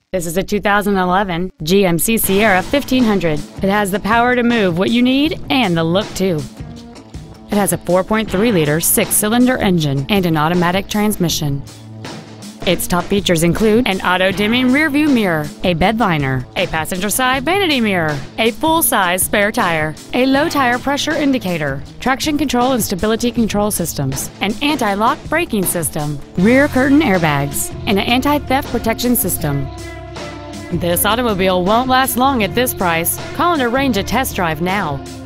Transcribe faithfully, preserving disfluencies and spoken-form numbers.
This is a two thousand eleven G M C Sierra fifteen hundred. It has the power to move what you need and the look too. It has a four point three liter six-cylinder engine and an automatic transmission. Its top features include an auto-dimming rearview mirror, a bed liner, a passenger side vanity mirror, a full-size spare tire, a low tire pressure indicator, traction control and stability control systems, an anti-lock braking system, rear curtain airbags, and an anti-theft protection system. This automobile won't last long at this price. Call and arrange a test drive now.